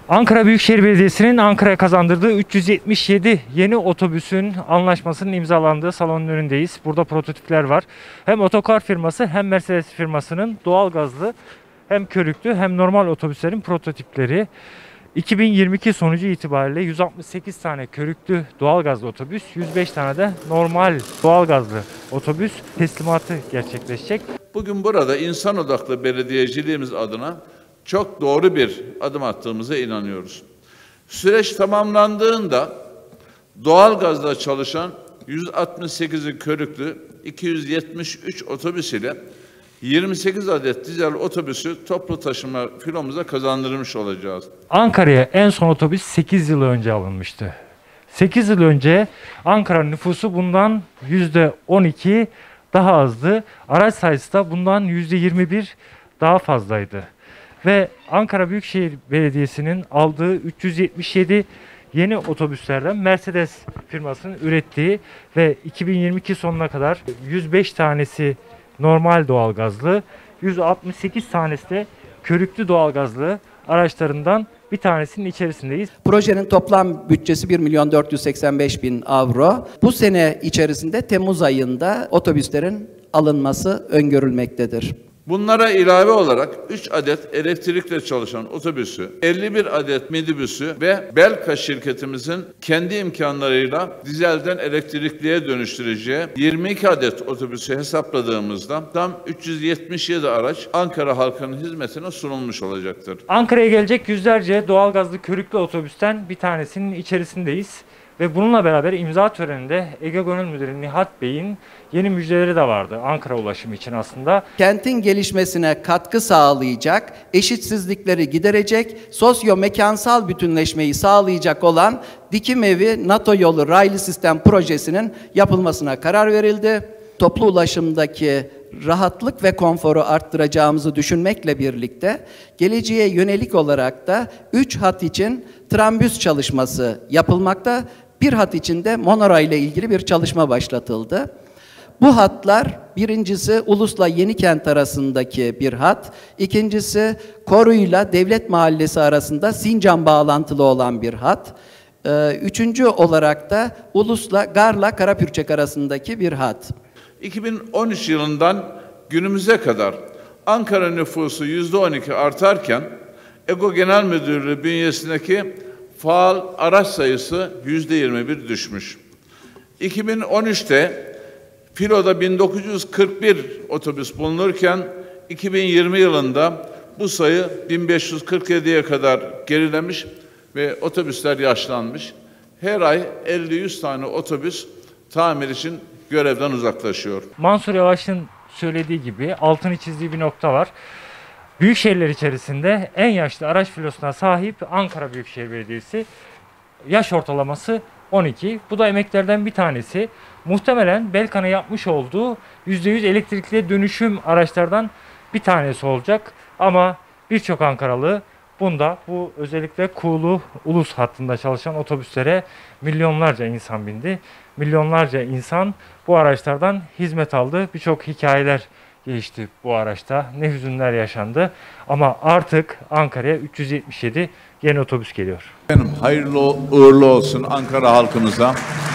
Ankara Büyükşehir Belediyesi'nin Ankara'ya kazandırdığı 377 yeni otobüsün anlaşmasının imzalandığı salonun önündeyiz. Burada prototipler var. Hem otokar firması hem Mercedes firmasının doğalgazlı hem körüklü hem normal otobüslerin prototipleri. 2022 sonucu itibariyle 168 tane körüklü doğalgazlı otobüs, 105 tane de normal doğalgazlı otobüs teslimatı gerçekleşecek. Bugün burada insan odaklı belediyeciliğimiz adına çok doğru bir adım attığımıza inanıyoruz. Süreç tamamlandığında doğalgazla çalışan 168'i körüklü 273 otobüs ile 28 adet dizel otobüsü toplu taşıma filomuza kazandırmış olacağız. Ankara'ya en son otobüs 8 yıl önce alınmıştı. 8 yıl önce Ankara nüfusu bundan %12 daha azdı. Araç sayısı da bundan %21 daha fazlaydı. Ve Ankara Büyükşehir Belediyesi'nin aldığı 377 yeni otobüslerden Mercedes firmasının ürettiği ve 2022 sonuna kadar 105 tanesi normal doğalgazlı, 168 tanesi de körüklü doğalgazlı araçlarından bir tanesinin içerisindeyiz. Projenin toplam bütçesi 1.485.000 avro. Bu sene içerisinde Temmuz ayında otobüslerin alınması öngörülmektedir. Bunlara ilave olarak 3 adet elektrikle çalışan otobüsü, 51 adet minibüsü ve Belka şirketimizin kendi imkanlarıyla dizelden elektrikliye dönüştüreceği 22 adet otobüsü hesapladığımızda tam 377 araç Ankara halkının hizmetine sunulmuş olacaktır. Ankara'ya gelecek yüzlerce doğalgazlı körüklü otobüsten bir tanesinin içerisindeyiz. Ve bununla beraber imza töreninde Ege Gönül Müdürü Nihat Bey'in yeni müjdeleri de vardı Ankara ulaşımı için aslında. Kentin gelişmesine katkı sağlayacak, eşitsizlikleri giderecek, sosyo-mekansal bütünleşmeyi sağlayacak olan Dikim Evi NATO Yolu Raylı Sistem projesinin yapılmasına karar verildi. Toplu ulaşımdaki rahatlık ve konforu arttıracağımızı düşünmekle birlikte geleceğe yönelik olarak da 3 hat için trambüs çalışması yapılmakta. Bir hat içinde monorail ile ilgili bir çalışma başlatıldı. Bu hatlar birincisi Ulus'la Yenikent arasındaki bir hat, ikincisi Koru'yla Devlet Mahallesi arasında Sincan bağlantılı olan bir hat, üçüncü olarak da Ulus'la Gar'la Karapürçek arasındaki bir hat. 2013 yılından günümüze kadar Ankara nüfusu %12 artarken EGO Genel Müdürlüğü bünyesindeki faal araç sayısı %21 düşmüş. 2013'te filoda 1941 otobüs bulunurken 2020 yılında bu sayı 1547'ye kadar gerilemiş ve otobüsler yaşlanmış. Her ay 50-100 tane otobüs tamir için görevden uzaklaşıyor. Mansur Yavaş'ın söylediği gibi altını çizdiği bir nokta var. Büyük şehirler içerisinde en yaşlı araç filosuna sahip Ankara Büyükşehir Belediyesi. Yaş ortalaması 12. Bu da emeklerden bir tanesi. Muhtemelen Belkan'a yapmış olduğu %100 elektrikli dönüşüm araçlardan bir tanesi olacak. Ama birçok Ankaralı bu özellikle Kuğulu Ulus hattında çalışan otobüslere milyonlarca insan bindi. Milyonlarca insan bu araçlardan hizmet aldı. Birçok hikayeler geçti bu araçta. Ne hüzünler yaşandı. Ama artık Ankara'ya 377 yeni otobüs geliyor. Hayırlı uğurlu olsun Ankara halkımıza.